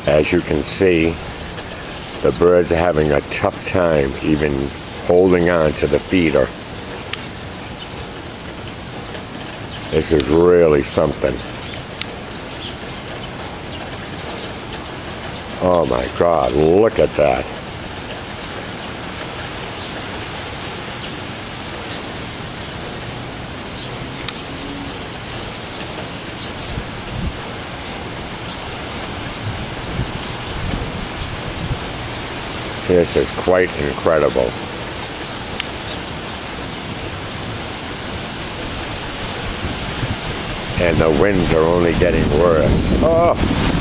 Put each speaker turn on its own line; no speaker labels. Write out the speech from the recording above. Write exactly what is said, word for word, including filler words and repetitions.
As you can see, the birds are having a tough time even holding on to the feeder. This is really something. Oh my God, look at that. This is quite incredible. And the winds are only getting worse. Oh!